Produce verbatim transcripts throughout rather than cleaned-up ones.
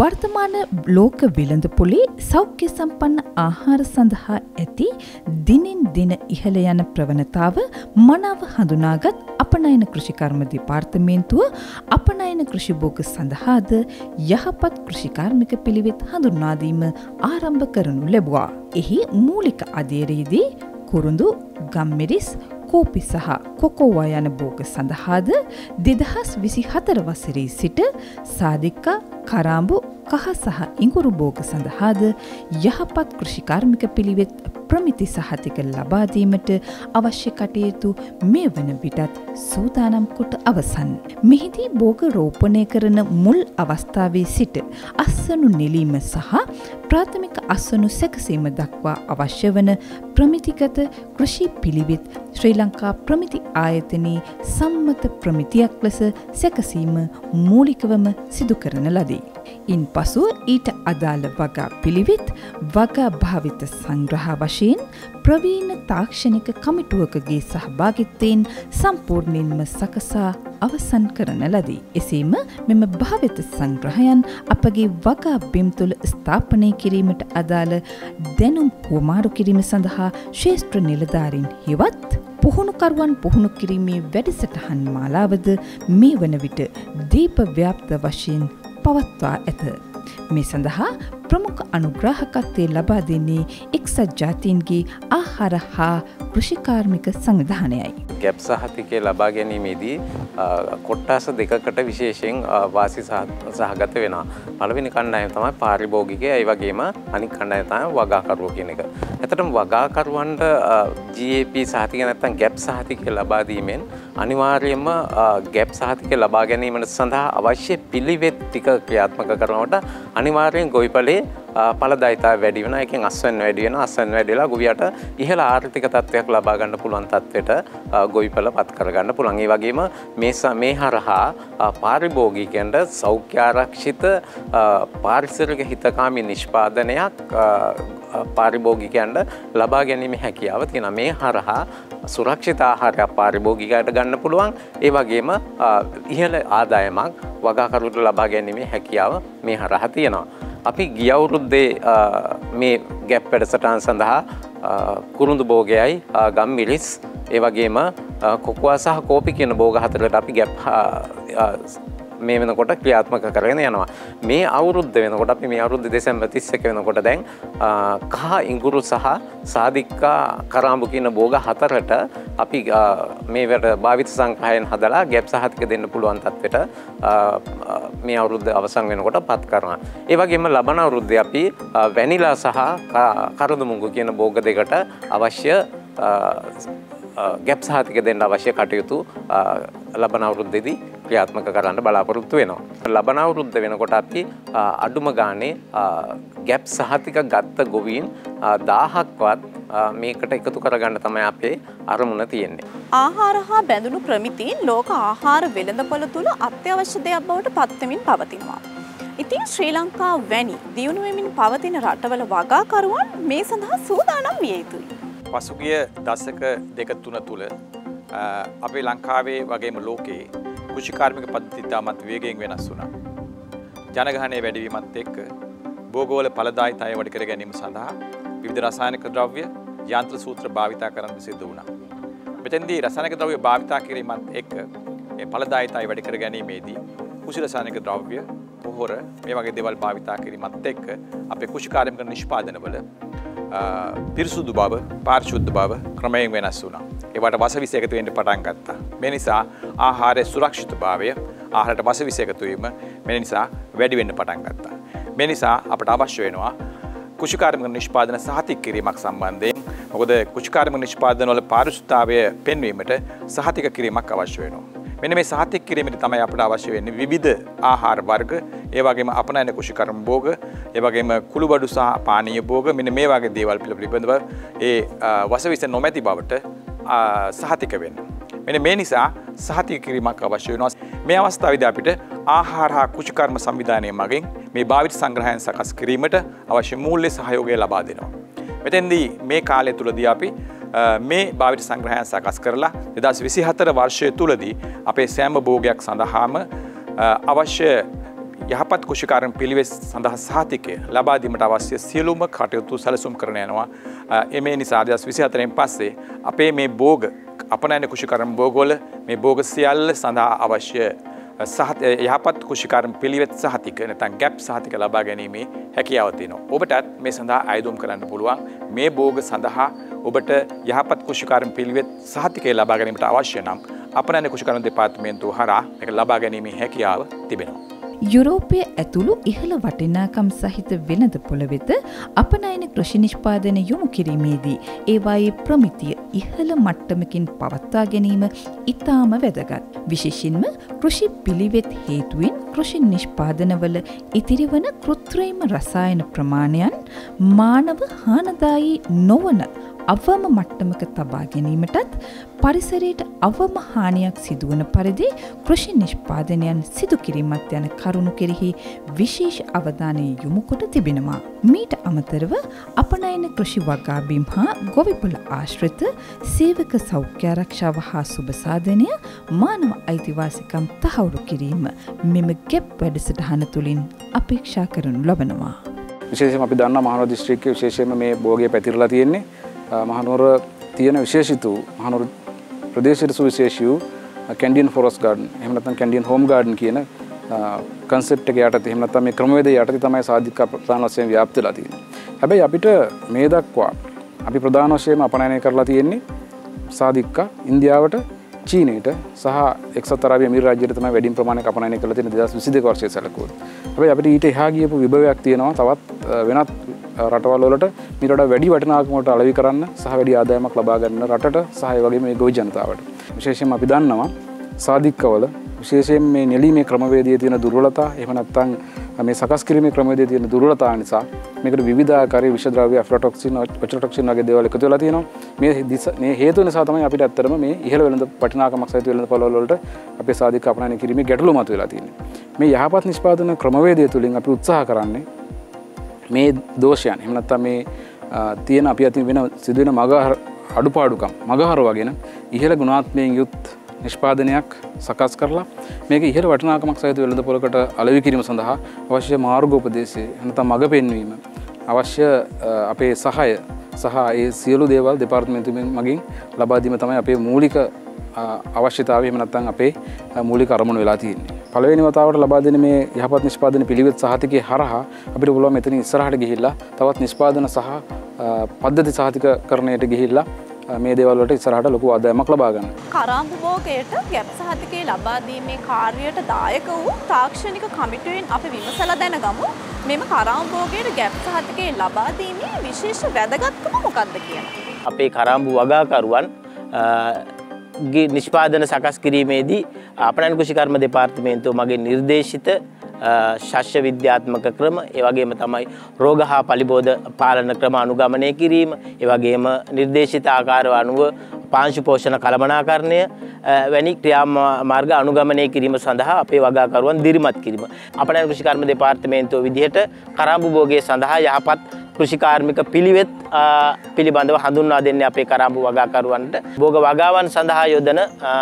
වර්තමාන ලෝක වෙළඳපොලේ සෞඛ්‍ය සම්පන්න ආහාර සඳහා ඇති දිනෙන් දින ඉහළ යන ප්‍රවණතාව මනාව හඳුනාගත් අපනයන කෘෂිකර්ම දෙපාර්තමේන්තුව අපනයන කෘෂි භෝග සඳහාද යහපත් කෘෂිකාර්මික පිළිවෙත් හඳුන්වා දීම ආරම්භ කරනු ලැබුවා. එහි මූලික අධීරයේදී කුරුඳු, ගම්මිරිස්, කෝපි සහ කොකෝවා යන භෝග සඳහාද දෙදහස් විසිහතර වසරේ සිට සාදික්කා, කරාඹු, කහ සහ ඉඟුරු භෝග සඳහාද යහපත් කෘෂිකාර්මික පිළිවෙත් ප්‍රමිති සහතික ලබා දීමට අවශ්‍ය කටයුතු මේ වන විටත් සූදානම් කොට අවසන්. මෙහිදී භෝග රෝපණය කරන මුල් අවස්ථාවේ සිට අස්වනු නෙලීම සහ ප්‍රාථමික අස්වනු සැකසීම දක්වා අවශ්‍ය වන ප්‍රමිතිගත කෘෂි පිළිවෙත් ශ්‍රී ලංකා ප්‍රමිති ආයතනයේ සම්මත ප්‍රමිතියක් ලෙස සැකසීම මූලිකවම සිදු කරන ලදී. ඉන් පසුව ඊට අදාළ වගා පිළිවෙත් වගා භාවිත සංග්‍රහ වශයෙන් ප්‍රවීණ තාක්ෂණික කමිටුවකගේ සහභාගිත්වයෙන් සම්පූර්ණයෙන්ම සකසා අවසන් කරන ලදී. එසේම මෙම භාවිත සංග්‍රහයන් අපගේ වගා බිම් තුළ ස්ථාපනය කිරීමට අදාළ දැනුම් හුවමාරු කිරීම සඳහා ශ්‍රේෂ්ඨ නිලධාරීන් හෙවත් පුහුණුකරුවන් පුහුණු කිරීමේ වැඩසටහන් මාලාවද මේ වන විට දීප ව්‍යාප්ත වශයෙන් පවත්වා ඇත. මේ සඳහා ප්‍රමුඛ අනුග්‍රාහකත්වය ලබා දෙන්නේ එක්සත් ජාතීන්ගේ ආහාර හා කෘෂිකාර්මික සංවිධානයයි. ගැප් සහතිකය ලබා ගැනීමේදී කොට්ටාස දෙකකට විශේෂයෙන් වාසි සහගත වෙනවා. පළවෙනි කණ්ඩායම තමයි පාරිභෝගිකය, ඒ වගේම අනිත් කණ්ඩායම තමයි වගාකරුවෝ කියන එක. ඇත්තටම වගාකරුවන්ට ජී ඒ පී සහතිකය නැත්නම් ගැප් සහතිකය ලබා දීමෙන් අනිවාර්යයෙන්ම ගැප් සහතිකය ලබා ගැනීමට සඳහා අවශ්‍ය පිළිවෙත් ටික ක්‍රියාත්මක කරනකොට අනිවාර්යෙන් ගොවිපලේ ඵලදායීතාවය වැඩි වෙනවා. ඒකෙන් අස්වැන්න වැඩි වෙනවා. අස්වැන්න වැඩි වෙලා ගොවියට ඉහළ ආර්ථික තත්ත්වයක් ලබා ගන්න පුළුවන් තත්ත්වයට ගොවිපළ පත් කර ගන්න පුළුවන්. ඒ වගේම මේ මේ හරහා පාරිභෝගිකයන්ට සෞඛ්‍ය ආරක්ෂිත පාරිසරික හිතකාමී නිෂ්පාදනයක් පාරිභෝගිකයන්ට ලබා ගැනීමේ හැකියාව තියෙනවා. මේ හරහා සුරක්ෂිත ආහාරයක් පාරිභෝගිකයට ගන්න පුළුවන්. ඒ වගේම ඉහළ ආදායමක් වගාකරුවන්ට ලබා ගැනීමේ හැකියාව මේ හරහා තියෙනවා. අපි ගිය අවුරුද්දේ මේ ගැප් වැඩසටහන සඳහා කුරුඳු භෝගයයි, ගම්මිරිස්, ඒ වගේම කොකෝවා සහ කෝපි කියන භෝග හතරකට අපි ගැප් මේ වෙනකොට ක්‍රියාත්මක කරගෙන යනවා. මේ අවුරුද්ද වෙනකොට අපි මේ අවුරුද්ද දෙසැම්බර් තිස් එක වෙනකොට දැන් කහ ඉඟුරු සහ සාදික්කා, කරාඹු කියන භෝග හතරට අපි මේ වැඩ භාවිත සංග්‍රහයෙන් හදලා ගැප් සහතික දෙන්න පුළුවන් තත්ත්වයට මේ අවුරුද්ද අවසන් වෙනකොට පත් කරනවා. ඒ වගේම ලබන අවුරුද්දේ අපි වැනිලා සහ කරදු මුංගු කියන භෝග දෙකට අවශ්‍ය ගැප් සහතික දෙන්න අවශ්‍ය කටයුතු ලබන අවුරුද්දේදී ක්‍රියාත්මක කරන්න බලාපොරොත්තු වෙනවා. ලබන අවුරුද්ද වෙනකොට අපි අඩුම ගානේ ගැප් සහතික ගත්ත ගොවීන් දහයක්වත් මේකට එකතු කරගන්න තමයි අපේ අරමුණ තියෙන්නේ. ආහාර හා බැඳුණු ප්‍රමිති ලෝක ආහාර වෙළඳපොළ තුල අත්‍යවශ්‍ය දෙයක් බවට පත් වෙමින් පවතිනවා. ඉතින් ශ්‍රී ලංකාව වැනි දියුණු වෙමින් පවතින රටවල වගාකරුවන් මේ සඳහා සූදානම් විය යුතුයි. පසුගිය දශක දෙක තුන තුල අපේ ලංකාවේ වගේම ලෝකයේ කෘෂිකාර්මික පද්ධති ඉතාමත් වේගයෙන් වෙනස් වුණා. ජනගහනය වැඩිවීමත් එක්ක භෝගවල ඵලදායීතාවය වැඩි කර ගැනීම සඳහා විවිධ රසායනික ද්‍රව්‍ය, යාන්ත්‍ර සූත්‍ර භාවිතා කරන්න සිදු වුණා. මෙතෙන්දී රසායනික ද්‍රව්‍ය භාවිතා කිරීමත් එක්ක මේ ඵලදායීතාවය වැඩි කර ගැනීමේදී කුෂි රසායනික ද්‍රව්‍ය, පොහොර මේ වගේ දේවල් භාවිතා කිරීමත් එක්ක අපේ කෘෂිකාර්මික නිෂ්පාදනවල පිරිසුදු බව, පාරිශුද්ධ බව ක්‍රමයෙන් වෙනස් වුණා. ඒවට වසවිස එකතු වෙන්න පටන් ගත්තා. මේ නිසා ආහාරයේ සුරක්ෂිතභාවය, ආහාරයට වසවිස එකතු වීම මේ නිසා වැඩි වෙන්න පටන් ගත්තා. මේ නිසා අපට අවශ්‍ය වෙනවා කෘෂිකාර්මික නිෂ්පාදන සහතික කිරීමක් සම්බන්ධයෙන්. මොකද කෘෂිකාර්මික නිෂ්පාදන වල පාරිශුද්ධතාවය පෙන්වීමට සහතික කිරීමක් අවශ්‍ය වෙනවා. මෙන්න මේ සහතික කිරීමේදී තමයි අපට අවශ්‍ය වෙන්නේ විවිධ ආහාර වර්ග, ඒ වගේම අපනයන කෘෂිකර්ම භෝග, ඒ වගේම කුළුබඩු සහ පානීය භෝග, මෙන්න මේ වගේ දේවල් පිළිබඳව ඒ වසවිස නොමැති බවට සහතික වෙන්න. මෙන්න මේ නිසා සහතික කිරීමක් අවශ්‍ය වෙනවා. මේ අවස්ථාවේදී අපිට ආහාර හා කෘෂිකර්ම සංවිධානය මගින් මේ භාවිත සංග්‍රහයන් සකස් කිරීමට අවශ්‍ය මූල්‍ය සහයෝගය ලබා දෙනවා. මෙතෙන්දී මේ කාලය තුලදී අපි මේ භාවිත සංග්‍රහයන් සකස් කරලා දෙදහස් විසිහතර වර්ෂය තුලදී අපේ සෑම භෝගයක් සඳහාම අවශ්‍ය යහපත් කුෂිකාර්ම පිළිවෙත් සඳහා සහතිකය ලබා දීමට අවශ්‍ය සියලුම කටයුතු සැලසුම් කරන යනවා. එමේ නිසා දෙදහස් විසිහතරෙන් පස්සේ අපේ මේ භෝග අපනයන කුෂිකාර්ම භෝගවල මේ භෝග සියල්ල සඳහා අවශ්‍ය සහත් යහපත් කුෂිකාර්ම පිළිවෙත් සහතික නැත්නම් ගැප් සහතික ලබා ගැනීමේ හැකියාව තියෙනවා. ඔබටත් මේ සඳහා අයදුම් කරන්න පුළුවන්. මේ භෝග සඳහා ඔබට යහපත් කුෂිකාර්ම පිළිවෙත් සහතිකය ලබා ගැනීමට අවශ්‍ය නම් අපනයන කුෂිකාර්ම දෙපාර්තමේන්තුව හරහා මේක ලබා ගැනීමේ හැකියාව තිබෙනවා. යුරෝපය ඇතුළු ඉහළ වටිනාකම් සහිත වෙළඳපොළ වෙත අපනයන කෘෂි නිෂ්පාදන යොමු කිරීමේදී ඒවායේ ප්‍රමිතිය ඉහළ මට්ටමකින් පවත්වා ගැනීම ඉතාම වැදගත්. විශේෂින්ම කෘෂි පිළිවෙත් හේතුවෙන් කෘෂි නිෂ්පාදනවල ඉතිරිවන කෘත්‍රිම රසායන ප්‍රමාණයන් මානව හානදායී නොවන අවම මට්ටමක තබා ගැනීමටත් පරිසරයට අවම හානියක් සිදුවන පරිදි කෘෂි නිෂ්පාදනයන් සිදු කිරීමත් යන කරුණු කෙරෙහි විශේෂ අවධානය යොමු කොට තිබෙනවා. මීට අමතරව අපනයන කෘෂි වගාබිම් හා ගොවිපළ ආශ්‍රිත සේවක සෞඛ්‍ය ආරක්ෂාව හා සුබසාධනය මානව අයිතිවාසිකම් තහවුරු කිරීම මෙම ගැප් වැඩසටහන තුළින් අපේක්ෂා කරනු ලබනවා. විශේෂයෙන්ම අපි දන්නා මහනුවර දිස්ත්‍රික්කයේ විශේෂයෙන්ම මේ භෝගය පැතිරලා තියෙන්නේ මහනුවර තියෙන විශේෂිත මහනුවර ප්‍රදේශයේ සුවිශේෂී වූ කැන්ඩියන් ෆොරස්ට් ගාඩන් එහෙම නැත්නම් කැන්ඩියන් හෝම් ගාඩන් කියන කන්සෙප්ට් එක යටතේ එහෙම නැත්නම් මේ ක්‍රමවේදය යටතේ තමයි සාධික ප්‍රධාන වශයෙන් ව්‍යාප්ත වෙලා තියෙන්නේ. හැබැයි අපිට මේ දක්වා අපි ප්‍රධාන වශයෙන්ම අපනයනය කරලා තියෙන්නේ සාධික ඉන්දියාවට, චීනයට සහ එක්සත් අරාබි අමීරාජ්‍යයට තමයි වැඩිම ප්‍රමාණයක් අපනයනය කරලා තියෙන්නේ දෙදහස් විසිදෙක වර්ෂයේ සැලකුවොත්. හැබැයි අපිට ඊට එහා ගියපු විභවයක් තියෙනවා තවත් වෙනත් රටවල් වලට මීට වඩා වැඩි වටිනාකමකට අලෙවි කරන්න සහ වැඩි ආදායමක් ලබා ගන්න රටට සහ ඒ වගේම මේ ගොවි ජනතාවට. විශේෂයෙන්ම අපි දන්නවා සාධිකවල විශේෂයෙන් මේ නෙළීමේ ක්‍රමවේදයේ තියෙන දුර්වලතා එහෙම නැත්නම් මේ සකස් කිරීමේ ක්‍රමවේදයේ තියෙන දුර්වලතා නිසා මේකට විවිධ ආකාරයේ විෂ ද්‍රව්‍ය ඇෆ්ලටොක්සින්, ඔචලොටොක්සින් වගේ දේවල් එකතු වෙලා තියෙනවා. මේ මේ හේතු නිසා තමයි අපිට ඇත්තටම මේ ඉහළ වෙළඳ වටිනාකමක් සහිත වෙළඳ පොළවල් වලට අපේ සාධික අපනයනය කිරීමේ ගැටලු මතුවලා තියෙන්නේ. මේ යහපත් නිෂ්පාදන ක්‍රමවේදය තුළින් අපි උත්සාහ කරන්නේ මේ දෝෂයන් එහෙම නැත්නම් මේ තියෙන අපි අතින් වෙන සිදුවෙන මග අඩුපාඩුකම් මගහරවගෙන ඉහළ ගුණාත්මකයෙන් යුත් නිෂ්පාදනයක් සකස් කරලා මේක ඉහළ වටිනාකමක් සහිත වෙළඳ පොලකට අලෙවි කිරීම සඳහා අවශ්‍ය මාර්ගෝපදේශය නැත්නම් මඟ පෙන්වීම අවශ්‍ය අපේ සහාය සහ ඒ සියලු දේවල් දෙපාර්තමේන්තුවෙන් මගින් ලබා දීම තමයි අපේ මූලික අවශ්‍යතාවය එහෙම නැත්නම් අපේ මූලික අරමුණ වෙලා තියෙන්නේ. පළවෙනි වතාවට ලබා දෙන මේ යහපත් නිෂ්පාදන පිළිවෙත් සහතිකයේ හරහා අපිට පුළුවන් මෙතනින් ඉස්සරහට ගිහිල්ලා තවත් නිෂ්පාදන සහ පද්ධති සහතිකකරණයට ගිහිල්ලා මේ දේවල් වලට ඉස්සරහට ලොකු ආදායමක් ලබා ගන්න. කරාඹු භෝගයට ගැප් සහතිකයේ ලබා දීමේ කාර්යයට දායක වූ තාක්ෂණික කමිටුවෙන් අපි විමසලා දැනගමු මෙම කරාඹු භෝගයට ගැප් සහතිකයේ ලබා දීමේ විශේෂ වැදගත්කම මොකක්ද කියලා. අපේ කරාඹු වගාකරුවන් නිෂ්පාදන සකස් කිරීමේදී අපනයන කෘෂිකර්ම දෙපාර්තමේන්තුව මගේ නිර්දේශිත ශස්‍ය විද්‍යාත්මක ක්‍රම ඒ වගේම තමයි රෝග හා පලිබෝධ පාලන ක්‍රම අනුගමනය කිරීම ඒ වගේම නිර්දේශිත ආකාරව අනුව පාංශු පෝෂණ කළමනාකරණය වැනි ක්‍රියාමාර්ග අනුගමනය කිරීම සඳහා අපේ වගාකරුවන් දිරිමත් කිරීම අපනයන කෘෂිකර්ම දෙපාර්තමේන්තුව විදිහට කරාඹු භෝගය සඳහා යහපත් කෘෂිකාර්මික පිළිවෙත් පිළිබඳව හඳුන්වා දෙන්නේ අපේ කරාඹු වගාකරුවන්ට. භෝග වගාවන් සඳහා යොදන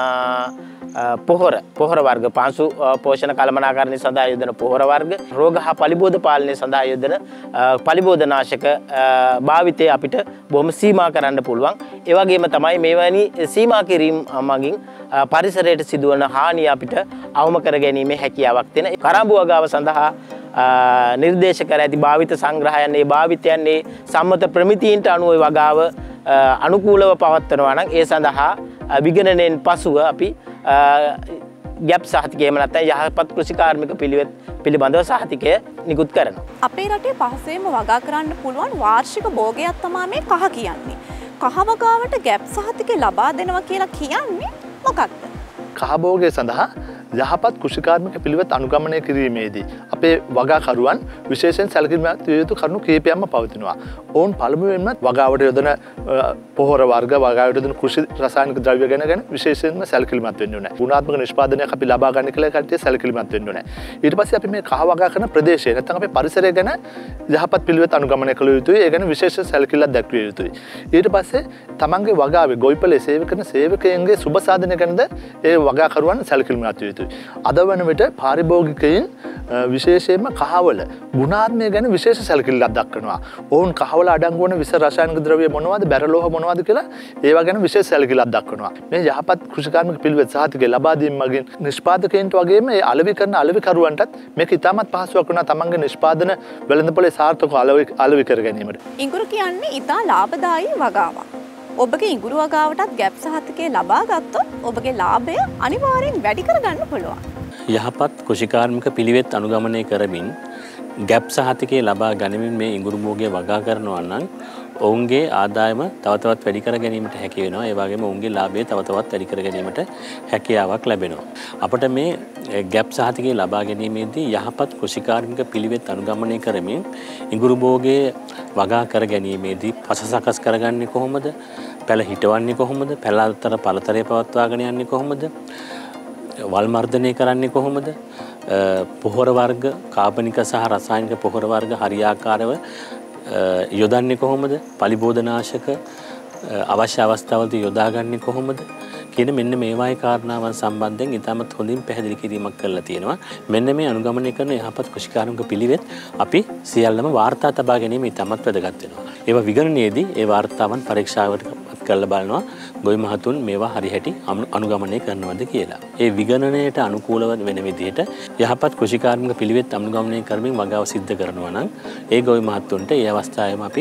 පොහොර පොහොර වර්ග පාංශු පෝෂණ කළමනාකරණය සඳහා යොදන පොහොර වර්ග රෝග හා පලිබෝධ පාලනය සඳහා යොදන පලිබෝධනාශක භාවිතය අපිට බොහොම සීමා කරන්න පුළුවන්. ඒ වගේම තමයි මේවැනි සීමා කිරීම මගින් පරිසරයට සිදුවන හානිය අපිට අවම කර ගැනීමේ හැකියාවක් තියෙන. කරාඹු වගාව සඳහා නිර්දේශ කර ඇති භාවිත සංග්‍රහයන් ඒ භාවිතයන් ඒ සම්මත ප්‍රමිතීන්ට අනුව වගාව අනුකූලව පවත්වනවා නම් ඒ සඳහා විගණනයෙන් පසුව අපි ගැප් සහතිකය එහෙම නැත්නම් යහපත් කෘෂිකාර්මික පිළිවෙත් පිළිබඳව සහතිකය නිකුත් කරනවා. අපේ රටේ පහසුවෙන්ම වගා කරන්න පුළුවන් වාර්ෂික භෝගයක් තමයි මේ කහ කියන්නේ. කහ වගාවට ගැප් සහතිකය ලබා දෙනවා කියලා කියන්නේ මොකක්ද? කහ භෝගය සඳහා යහපත් කෘෂිකාර්මික පිළිවෙත් අනුගමනය කිරීමේදී අපේ වගාකරුවන් විශේෂයෙන් සැලකිලිමත් විය යුතු කරුණු කිහිපයක්ම පවතිනවා. ඔවුන් පළමුවෙන්ම වගාවට යොදන පොහොර වර්ග වගාවට යොදන කෘෂි රසායනික ද්‍රව්‍ය ගැන ගැන විශේෂයෙන්ම සැලකිලිමත් වෙන්න ඕනේ. ගුණාත්මක නිෂ්පාදනයක් අපි ලබා ගන්න කියලා කට්ටිය සැලකිලිමත් වෙන්න ඕනේ. ඊට පස්සේ අපි මේ කහ වගා කරන ප්‍රදේශය නැත්නම් අපේ පරිසරය ගැන යහපත් පිළිවෙත් අනුගමනය කළ යුතුයි. ඒ ගැන විශේෂ සැලකිල්ලක් දැක්විය යුතුයි. ඊට පස්සේ තමන්ගේ වගාවේ ගොවිපළේ සේවක කරන සේවකයන්ගේ සුබ සාධන ගැනද ඒ වගාකරුවන් සැලකිලිමත් විය යුතුයි. යුතුයි. අද වන විට පාරිභෝගිකයින් විශේෂයෙන්ම කහවල ගුණාත්මය ගැන විශේෂ සැලකිල්ලක් දක්වනවා. ඔවුන් කහවල අඩංගු වන විස රසායනික ද්‍රව්‍ය මොනවද, බැරලෝහ මොනවද කියලා ඒවා ගැන විශේෂ සැලකිල්ලක් දක්වනවා. මේ යහපත් කෘෂිකාර්මික පිළිවෙත් සහතිකය ලබා දීම මගින් නිෂ්පාදකයන්ට වගේම ඒ අලෙවි කරන අලෙවිකරුවන්ටත් මේක ඉතාමත් පහසුවක් වුණා තමන්ගේ නිෂ්පාදන වෙළඳපොලේ සාර්ථකව අලෙවි අලෙවි කර ගැනීමට. ඉඟුරු කියන්නේ ඉතා ලාභදායී වගාවක්. ඔබගේ ඉඟුරු වගාවටත් ගැප් සහතිකය ලබා ගත්තොත් ඔබගේ ලාභය අනිවාර්යෙන් වැඩි කරගන්න පුළුවන්. යහපත් කෘෂිකාර්මික පිළිවෙත් අනුගමනය කරමින් ගැප් සහතිකය ලබා ගනිමින් මේ ඉඟුරු භෝගය වගා කරනවා නම් ඔවුන්ගේ ආදායම තව තවත් වැඩි කර ගැනීමට හැකි වෙනවා. ඒ වගේම ඔවුන්ගේ ලාභය තව තවත් වැඩි කර ගැනීමට හැකියාවක් ලැබෙනවා. අපිට මේ ගැප් සහතිකය ලබා ගැනීමේදී යහපත් කෘෂිකාර්මික පිළිවෙත් අනුගමනය කරමින් ඉඟුරු භෝගයේ වගා කර ගැනීමේදී පස සකස් කරගන්නේ කොහොමද? පැල හිටවන්නේ කොහොමද? පැල අතර පළතරය පවත්වාගෙන යන්නේ කොහොමද? වල් මර්ධනය කරන්නේ කොහොමද? පොහොර වර්ග, කාබනික සහ රසායනික පොහොර වර්ග හරියාකාරව යොදන්නේ කොහොමද? පලිබෝධනාශක අවශ්‍ය අවස්ථාවලදී යොදාගන්නේ කොහොමද කියන මෙන්න මේවායි කාරණාවන් සම්බන්ධයෙන් ඉතාමත් හොඳින් පැහැදිලි කිරීමක් කරලා තියෙනවා. මෙන්න මේ අනුගමනය කරන යහපත් කෘෂිකාර්මික පිළිවෙත් අපි සියල්ලම වාර්තා තබා ගැනීම ඉතාමත් වැදගත් වෙනවා. ඒවා විගණනයේදී ඒ වාර්තාවන් පරීක්ෂාවට කරලා බලනවා ගොවි මහතුන් මේවා හරිහැටි අනුගමනය කරනවද කියලා. ඒ විගණනයට අනුකූලව වෙන විදිහට යහපත් කෘෂිකාර්මික පිළිවෙත් අනුගමනය කරමින් වගාව සිද්ධ කරනවා නම් ඒ ගොවි මහතුන්ට ඒ අවස්ථාවේම අපි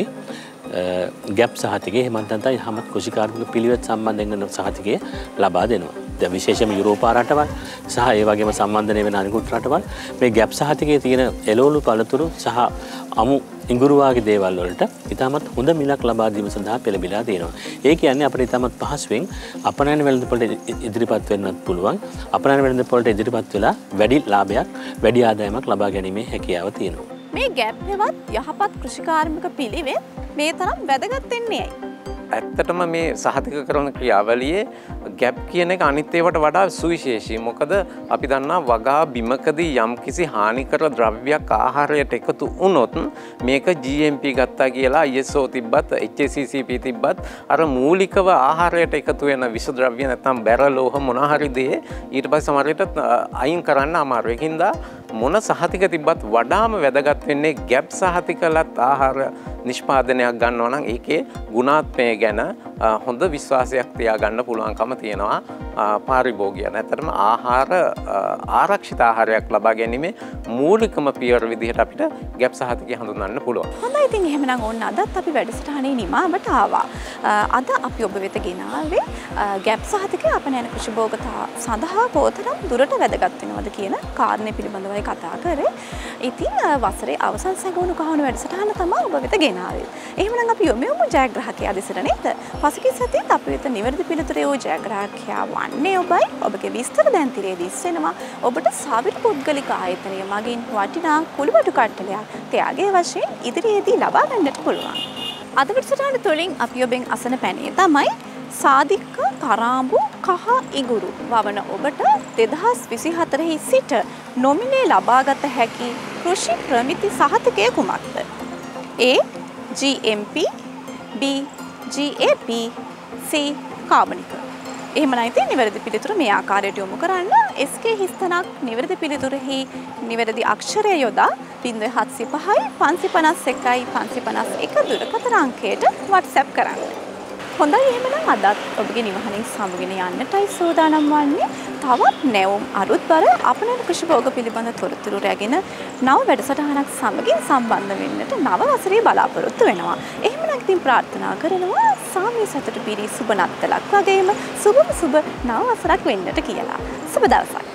ගැප් සහතිකය එහෙම නැත්නම් යහපත් කෘෂිකාර්මික පිළිවෙත් සම්බන්ධයෙන් කරන සහතිකය ලබා දෙනවා. දැන් විශේෂයෙන්ම යුරෝපා රටවල් සහ ඒ වගේම සම්බන්ධනය වෙන අනිකුත් රටවල් මේ ගැප් සහතිකයේ තියෙන එළවලු පළතුරු සහ අමු ඉඟුරු වගේ දේවල් වලට ඉතාමත් හොඳ මිලක් ලබා දීම සඳහා පෙළඹිලා තියෙනවා. ඒ කියන්නේ අපිට ඉතාමත් පහසුවෙන් අපනයන වෙළඳපොළට ඉදිරිපත් වෙන්නත් පුළුවන්. අපනයන වෙළඳපොළට ඉදිරිපත් වෙලා වැඩි ලාභයක්, වැඩි ආදායමක් ලබා ගැනීමේ හැකියාව තියෙනවා. මේ ගැප් හෙවත් යහපත් කෘෂිකාර්මික පිළිවෙත් මේ තරම් වැදගත් වෙන්නේ ඇයි? ඇත්තටම මේ සහතික කරන ක්‍රියාවලියේ ගැප් කියන එක අනිත් ඒවාට වඩා සුවිශේෂී. මොකද අපි දන්නා වගා බිමකදී යම්කිසි හානිකර ද්‍රව්‍යයක් ආහාරයට එකතු වුණොත් මේක ජී එම් පී ගත්තා කියලා ආයි එස් ඕ තිබ්බත් එච් ඒ සී සී පී තිබ්බත් අර මූලිකව ආහාරයට එකතු වෙන විස ද්‍රව්‍ය නැත්නම් බැරලෝහ මොන හරි දේ ඊට පස්සේ සමහර විට අයින් කරන්න අමාරුයි. ඒකින්ද මොන සහතික තිබ්බත් වඩාම වැදගත් වෙන්නේ ගැප් සහතිකලත් ආහාර නිෂ්පාදනයක් ගන්නවා නම් ඒකේ ගුණාත්මය ගැන හොඳ විශ්වාසයක් තියාගන්න පුළුවන්කම තියෙනවා පාරිභෝගිකයන්. ඇත්තටම ආහාර ආරක්ෂිත ආහාරයක් ලබා ගැනීමේ මූලිකම පියවර විදිහට අපිට ගැප් සහතිකය හඳුන්වන්න පුළුවන්. හොඳයි, ඉතින් එහෙමනම් ඕන්න අදත් අපි වැඩසටහනේ නිමාවට ආවා. අද අපි ඔබ වෙත ගෙනාවේ ගැප් සහතිකය අපනයන කෘෂි භෝගතා සඳහා කොතරම් දුරට වැදගත් වෙනවද කියන කාරණේ පිළිබඳවයි කතා කරේ. ඉතින් වසරේ අවසන් සැඟවුණු කහවණු වැඩසටහන තමයි ඔබ වෙත ගෙනාවේ. එහෙමනම් අපි යොමු යමු ජයග්‍රාහකයා දෙසට නේද? පසුගිය සතියේත් අපි වෙත නිවැරදි පිළිතුරේ වූ ජයග්‍රාහකයා වන්නේ ඔබයි. ඔබගේ විස්තර දැන් තිරේදී ඉස්සෙනවා. ඔබට සාවිත පුද්ගලික ආයතනය මගින් වටිනා කුළුබඩු කට්ටලයක් ත්‍යාගයේ වශයෙන් ඉදිරියේදී ලබා ගන්නට පුළුවන්. අද වැඩසටහන තුළින් අපි ඔබෙන් අසන පැනේ තමයි සාධික තරාඹු කහ ඉඟුරු වවන ඔබට දෙදහස් විසිහතරෙහි සිට නොමිලේ ලබාගත හැකි කෘෂි ප්‍රමිති සහතිකය කුමක්ද? A. G M P, B. G A P, C. කාබනික. එහෙමනම් ඉතින් නිවැරදි පිළිතුර මේ ආකාරයට යොමු කරන්න. එස් කේ හිස්තනක් නිවැරදි පිළිතුරෙහි නිවැරදි අක්ෂරය යොදා ශූන්‍ය හත්සිය පහයි පන්සිය පනස් එකයි පන්සිය පනස් එක දුරකථන අංකයට WhatsApp කරන්න. හොඳයි, එහෙමනම් අදත් ඔබගේ නිවහනින් සමුගෙන යන්නටයි සූදානම් වන්නේ. තවත් නැවුම් අරුත්බර අපනයන කෘෂි භෝග පිළිබඳ තොරතුරු රැගෙන නව වැඩසටහනක් සමගින් සම්බන්ධ වෙන්නට නව වසරේ බලාපොරොත්තු වෙනවා. එහෙමනම් ඉතින් ප්‍රාර්ථනා කරනවා සාමී සතුට පිරි සුබ නත්තලක් වගේම සුබම සුබ නව වසරක් වෙන්නට කියලා. සුබ දවසක්.